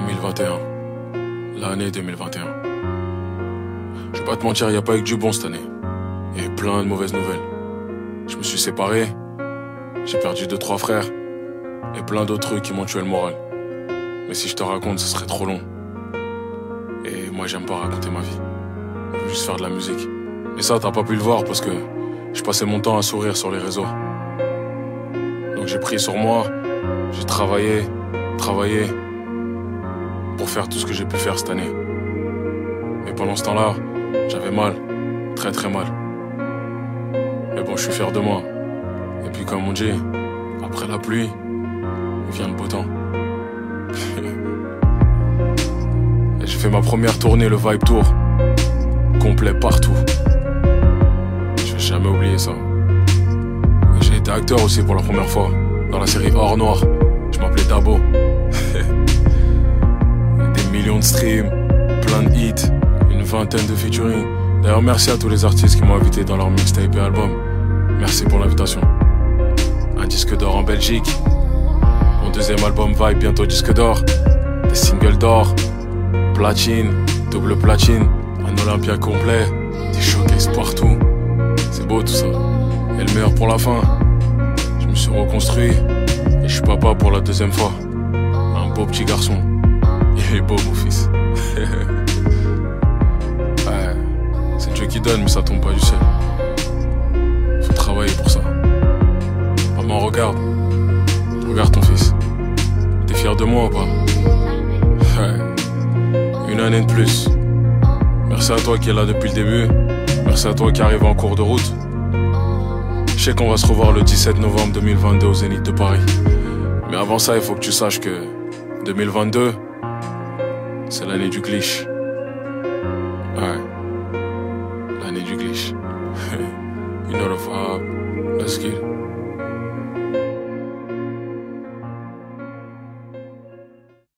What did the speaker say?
2021. L'année 2021. Je vais pas te mentir, y a pas eu que du bon cette année. Il y a eu plein de mauvaises nouvelles. Je me suis séparé, j'ai perdu 2-3 frères, et plein d'autres trucs qui m'ont tué le moral. Mais si je te raconte, ce serait trop long. Et moi, j'aime pas raconter ma vie. Je veux juste faire de la musique. Et ça, t'as pas pu le voir parce que je passais mon temps à sourire sur les réseaux. Donc j'ai pris sur moi, j'ai travaillé pour faire tout ce que j'ai pu faire cette année. Mais pendant ce temps-là, j'avais mal, très très mal. Mais bon, je suis fier de moi. Et puis comme on dit, après la pluie, vient le beau temps. Et j'ai fait ma première tournée, le Vibe Tour. Complet partout. Je vais jamais oublier ça. Et j'ai été acteur aussi pour la première fois. Dans la série Or Noir. Je m'appelais Dabo. Des millions de streams, plein de hits, une vingtaine de featuring. D'ailleurs, merci à tous les artistes qui m'ont invité dans leur mixtape et album. Merci pour l'invitation. Un disque d'or en Belgique. Mon deuxième album Vibe, bientôt disque d'or. Des singles d'or. Platine, double platine. Un Olympia complet. Des showcases partout. C'est beau tout ça. Et le meilleur pour la fin. Je me suis reconstruit. Et je suis papa pour la deuxième fois. Un beau petit garçon. Il est beau mon fils. Ouais, c'est Dieu qui donne mais ça tombe pas du ciel. Faut travailler pour ça. Maman regarde. Regarde ton fils. T'es fier de moi ou pas? Ouais. Une année de plus. Merci à toi qui est là depuis le début. Merci à toi qui arrive en cours de route. Je sais qu'on va se revoir le 17 novembre 2022 au Zénith de Paris. Mais avant ça, il faut que tu saches que 2022, c'est l'année du glitch. Ouais. L'année du glitch. You know the vibe. Let's get it.